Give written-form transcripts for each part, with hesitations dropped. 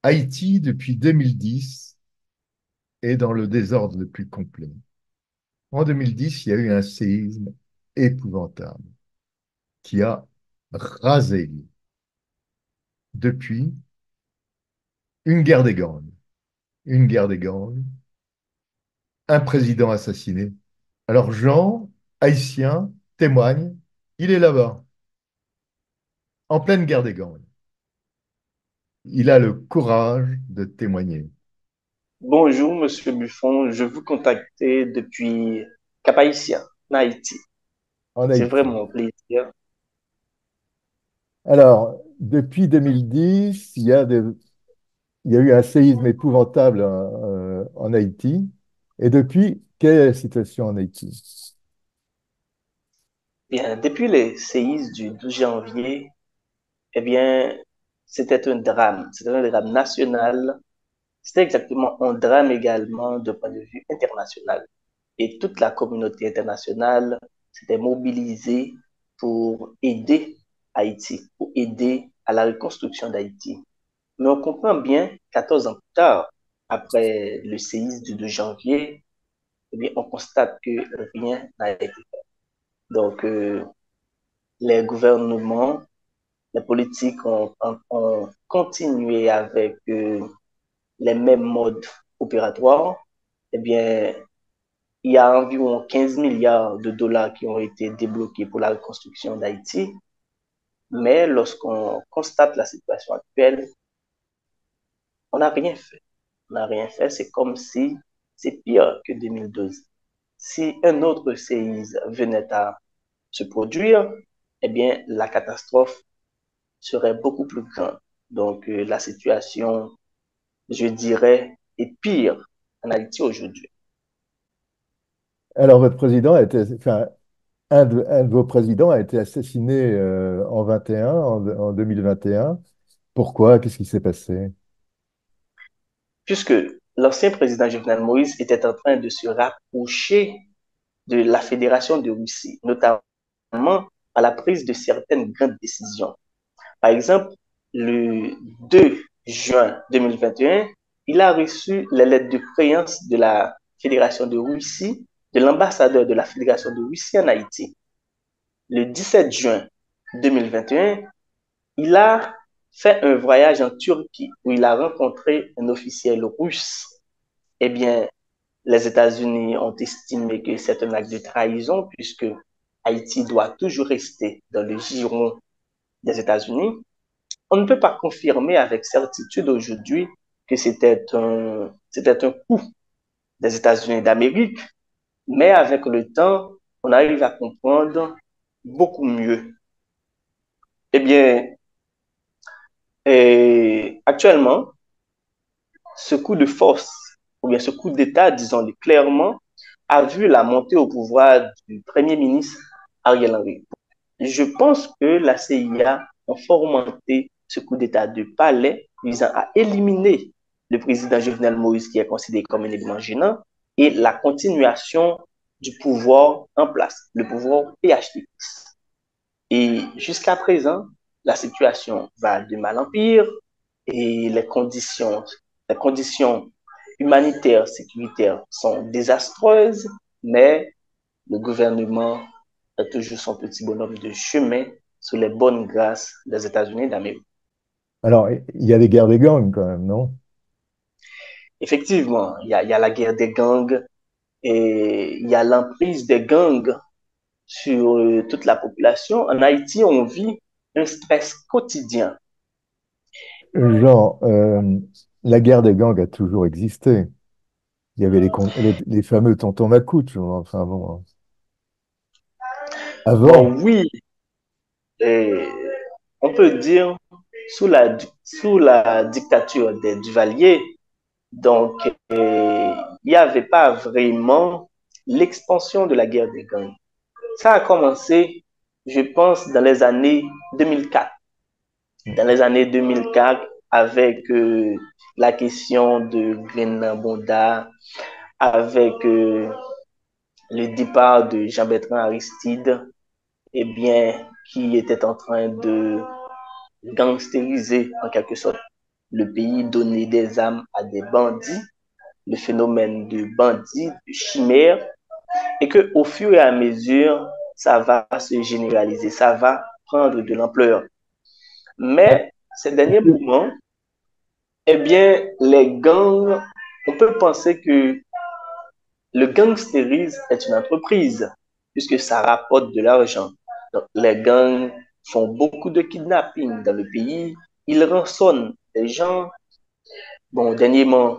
Haïti, depuis 2010, est dans le désordre le plus complet. En 2010, il y a eu un séisme épouvantable qui a rasé l'île. Depuis, une guerre des gangs, une guerre des gangs, un président assassiné. Alors Jean, haïtien, témoigne, il est là-bas, en pleine guerre des gangs. Il a le courage de témoigner Bonjour, Monsieur Buffon. Je vous contactais depuis Cap-Haïtien, en Haïti. en C'est Haïti. vraiment un plaisir. Alors, depuis 2010, il y a eu un séisme épouvantable en Haïti. Et depuis, quelle est la situation en Haïti? Bien, depuis les séismes du 12 janvier, eh bien, c'était un drame. C'était un drame national. C'était exactement un drame également de point de vue international. Et toute la communauté internationale s'était mobilisée pour aider Haïti, pour aider à la reconstruction d'Haïti. Mais on comprend bien, 14 ans plus tard, après le séisme du 2 janvier, eh bien, on constate que rien n'a été fait. Donc, les gouvernements, les politiques ont continué avec les mêmes modes opératoires. Eh bien, il y a environ 15 milliards de dollars qui ont été débloqués pour la reconstruction d'Haïti. Mais lorsqu'on constate la situation actuelle, on n'a rien fait. On n'a rien fait. C'est comme si c'est pire que 2012. Si un autre séisme venait à se produire, eh bien, la catastrophe serait beaucoup plus grande. Donc, la situation, je dirais, est pire en Haïti aujourd'hui. Alors, votre président a été, enfin, un de vos présidents a été assassiné en 21, en 2021. Pourquoi? Qu'est-ce qui s'est passé? Puisque l'ancien président Jovenel Moïse était en train de se rapprocher de la Fédération de Russie, notamment à la prise de certaines grandes décisions. Par exemple, le 2 juin 2021, il a reçu les lettres de créance de la Fédération de Russie, de l'ambassadeur de la Fédération de Russie en Haïti. Le 17 juin 2021, il a fait un voyage en Turquie où il a rencontré un officiel russe. Eh bien, les États-Unis ont estimé que c'est un acte de trahison puisque Haïti doit toujours rester dans le giron des États-Unis. On ne peut pas confirmer avec certitude aujourd'hui que c'était un coup des États-Unis d'Amérique, mais avec le temps, on arrive à comprendre beaucoup mieux. Eh bien, actuellement, ce coup de force, ou bien ce coup d'État, disons-le clairement, a vu la montée au pouvoir du Premier ministre Ariel Henry. Je pense que la CIA a fomenté ce coup d'État de palais visant à éliminer le président Jovenel Moïse, qui est considéré comme un élément gênant, et la continuation du pouvoir en place, le pouvoir PHTX. Et jusqu'à présent, la situation va de mal en pire et les conditions humanitaires, sécuritaires sont désastreuses, mais le gouvernement a toujours son petit bonhomme de chemin sous les bonnes grâces des États-Unis d'Amérique. Alors, il y a des guerres des gangs quand même, non? Effectivement, il y a la guerre des gangs et il y a l'emprise des gangs sur toute la population. En Haïti, on vit un stress quotidien. Genre, la guerre des gangs a toujours existé. Il y avait les fameux tontons macoutes, enfin bon, avant. Bon, oui, et on peut dire sous la dictature des Duvalier, donc il n'y avait pas vraiment l'expansion de la guerre des gangs. Ça a commencé, je pense, dans les années 2004. Dans les années 2004, avec la question de Grénan Bonda, avec le départ de Jean-Bertrand Aristide, eh bien, qui était en train de gangsteriser en quelque sorte le pays donnait des armes à des bandits, le phénomène de bandits, de chimères, et que au fur et à mesure, ça va se généraliser, ça va prendre de l'ampleur. Ah, Mais ces derniers excuse- moments, eh bien, les gangs, on peut penser que le gangstérisme est une entreprise, puisque ça rapporte de l'argent. Donc, les gangs font beaucoup de kidnapping dans le pays, ils rançonnent des gens. Bon, dernièrement,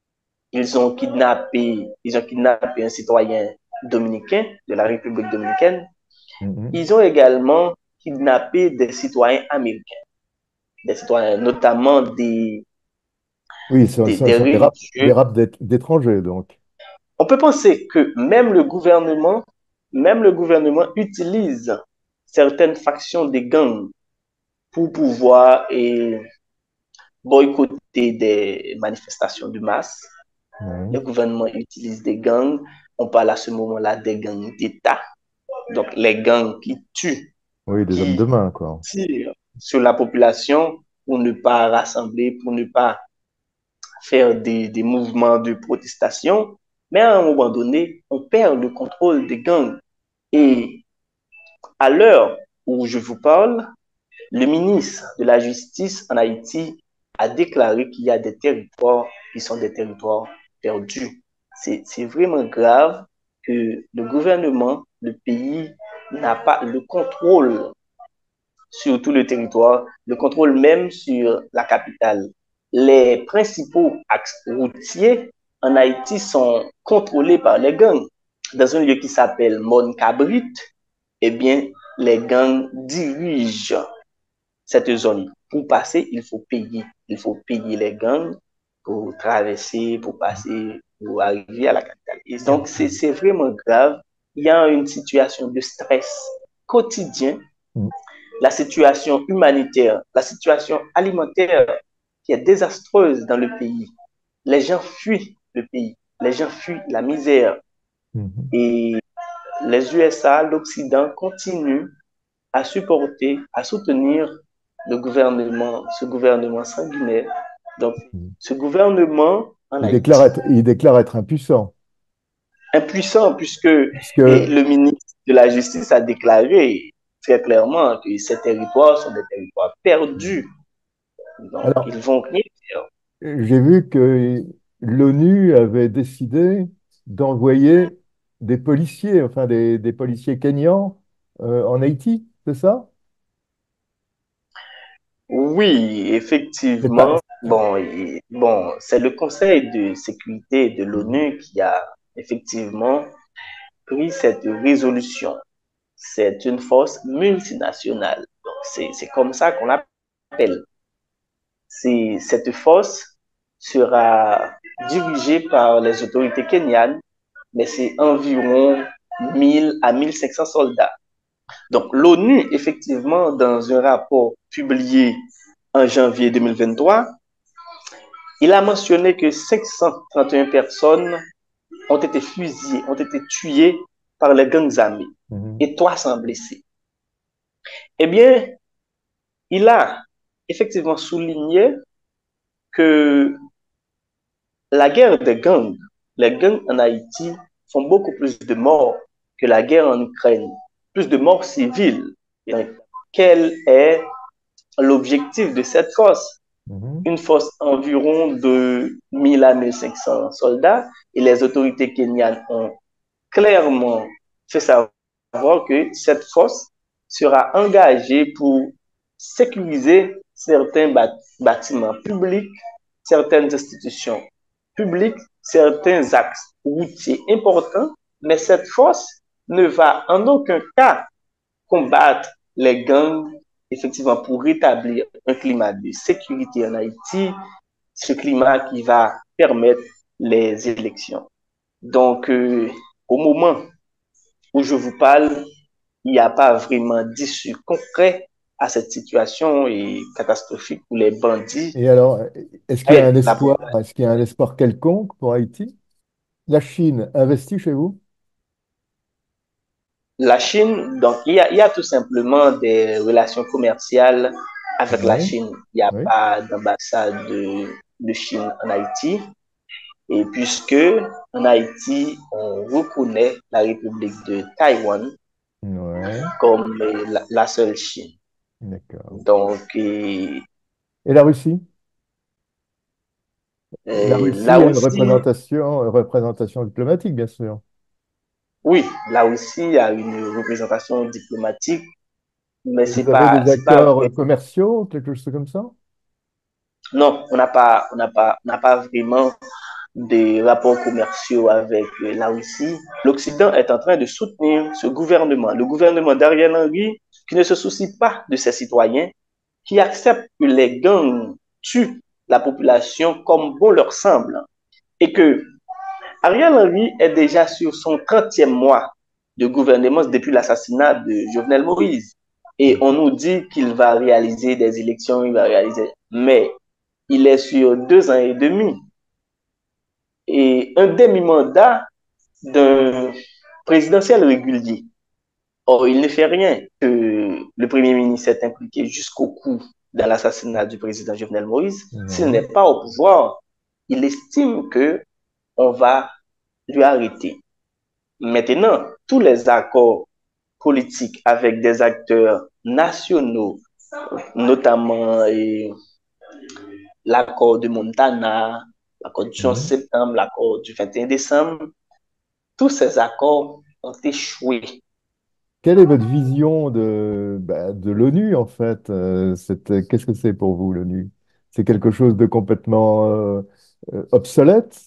ils ont kidnappé un citoyen dominicain de la République dominicaine. Mhm. Ils ont également kidnappé des citoyens américains, des citoyens, notamment Oui, ce des sont religieux. des raps d'étrangers, donc. On peut penser que même le gouvernement utilise certaines factions des gangs pour pouvoir boycotter des manifestations de masse. Le Ouais. gouvernement utilise des gangs. On parle à ce moment-là des gangs d'État. Donc, les gangs qui tuent, Oui, des hommes de qui main, quoi. tirent sur la population pour ne pas rassembler, pour ne pas faire des mouvements de protestation. Mais à un moment donné, on perd le contrôle des gangs. Et à l'heure où je vous parle, le ministre de la Justice en Haïti a déclaré qu'il y a des territoires qui sont des territoires perdus. C'est vraiment grave que le gouvernement, le pays n'a pas le contrôle sur tout le territoire, le contrôle même sur la capitale. Les principaux axes routiers en Haïti sont contrôlés par les gangs. Dans un lieu qui s'appelle Mon Cabrit, eh bien, les gangs dirigent cette zone. Pour passer, il faut payer. Il faut payer les gangs pour traverser, pour passer, pour arriver à la capitale. Et donc, c'est vraiment grave. Il y a une situation de stress quotidien, Mhm. la situation humanitaire, la situation alimentaire qui est désastreuse dans le pays. Les gens fuient le pays, les gens fuient la misère. Mhm. Et les USA, l'Occident continuent à supporter, à soutenir ce gouvernement sanguinaire. Donc, Mhm. ce gouvernement en Haïti, Il déclare être impuissant, impuissant puisque puisque, le ministre de la Justice a déclaré très clairement que ces territoires sont des territoires perdus. Donc, alors, ils vont rien faire. j'ai vu que l'ONU avait décidé d'envoyer des policiers, enfin des policiers kenyans en Haïti, c'est ça? Oui, C'est pas, effectivement. Bon, c'est le Conseil de sécurité de Mhm. l'ONU qui a effectivement pris cette résolution. C'est une force multinationale. Donc, c'est comme ça qu'on l'appelle. Cette force sera dirigée par les autorités kenyanes, mais c'est environ 1000 à 1500 soldats. Donc, l'ONU, effectivement, dans un rapport publié en janvier 2023, il a mentionné que 531 personnes ont été fusillées, ont été tuées par les gangs armés Mhm. et 300 blessés. Eh bien, il a effectivement souligné que la guerre des gangs, les gangs en Haïti font beaucoup plus de morts que la guerre en Ukraine, plus de morts civiles. Donc, quel est l'objectif de cette force? Mhm. Une force environ de 1000 à 1500 soldats et les autorités kenyanes ont clairement fait savoir que cette force sera engagée pour sécuriser certains bâtiments publics, certaines institutions publiques, certains axes routiers importants, mais cette force ne va en aucun cas combattre les gangs, effectivement, pour rétablir un climat de sécurité en Haïti, ce climat qui va permettre les élections. Donc, au moment où je vous parle, il n'y a pas vraiment d'issue concrète à cette situation et catastrophique pour les bandits Et alors, est-ce qu'il y a un et la espoir, population. est-ce qu'il y a un espoir quelconque pour Haïti? La Chine investit chez vous? La Chine, donc il y a tout simplement des relations commerciales Avec la Oui, Chine, il n'y a oui, pas d'ambassade de Chine en Haïti. Et puisque en Haïti, on reconnaît la République de Taïwan ouais, comme la seule Chine. d'accord. Donc, Et la Russie? La la Russie a Russie, une représentation diplomatique, bien sûr. oui, la Russie a une représentation diplomatique, mais Et vous avez des c'est pas accords vrai. commerciaux, quelque chose comme ça? Non, on n'a pas vraiment des rapports commerciaux avec la Russie. L'Occident est en train de soutenir ce gouvernement, le gouvernement d'Ariel Henry, qui ne se soucie pas de ses citoyens, qui accepte que les gangs tuent la population comme bon leur semble, et que Ariel Henry est déjà sur son 30e mois de gouvernement depuis l'assassinat de Jovenel Moïse. Et on nous dit qu'il va réaliser des élections, il va réaliser. Mais il est sur 2 ans et demi et un demi-mandat d'un présidentiel régulier. Or, il ne fait rien. Le Premier ministre est impliqué jusqu'au cou dans l'assassinat du président Jovenel Moïse. S'il Oui. n'est pas au pouvoir, il estime que on va lui arrêter. Maintenant, tous les accords politiques avec des acteurs nationaux, notamment l'accord de Montana, l'accord du 11 Mhm. septembre, l'accord du 21 décembre, tous ces accords ont échoué. Quelle est votre vision de l'ONU, en fait? Qu'est-ce que c'est pour vous, l'ONU? C'est quelque chose de complètement obsolète?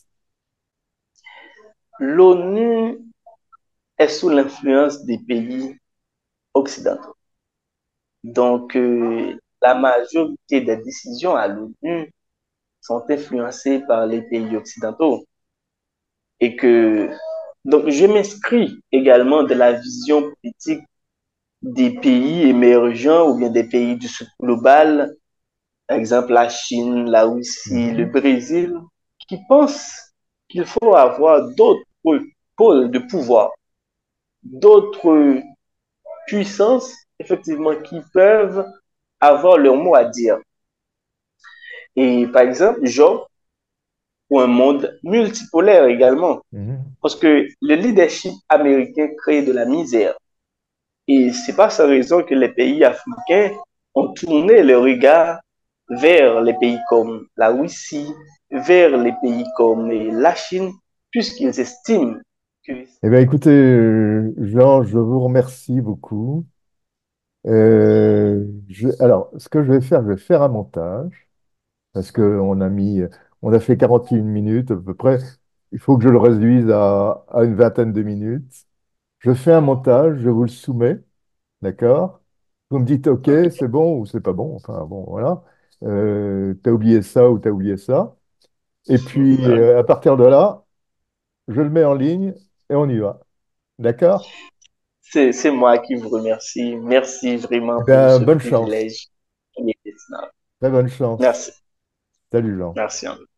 L'ONU est sous l'influence des pays occidentaux. Donc, la majorité des décisions à l'ONU sont influencées par les pays occidentaux. Et que, donc, je m'inscris également de la vision politique des pays émergents ou bien des pays du sud global, par exemple la Chine, la Russie, le Mhm. Brésil, qui pensent qu'il faut avoir d'autres pôles de pouvoir, d'autres puissances, effectivement, qui peuvent avoir leur mot à dire. Et par exemple, genre, pour un monde multipolaire également, Mhm. parce que le leadership américain crée de la misère. Et c'est pas sans raison que les pays africains ont tourné le regard vers les pays comme la Russie, vers les pays comme la Chine, puisqu'ils estiment que... Eh bien, écoutez, Jean, je vous remercie beaucoup. Alors, ce que je vais faire un montage, parce on a fait 41 minutes à peu près. Il faut que je le réduise à une vingtaine de minutes. Je fais un montage, je vous le soumets, d'accord? Vous me dites OK, Ok, c'est bon ou c'est pas bon. Enfin, bon, voilà. T'as oublié ça ou t'as oublié ça. Et puis, à partir de là, je le mets en ligne et on y va. D'accord? c'est moi qui vous remercie. Merci Eh vraiment pour bien, ce bonne chance. privilège. Très bonne chance. Merci. Salut, Jean. Merci.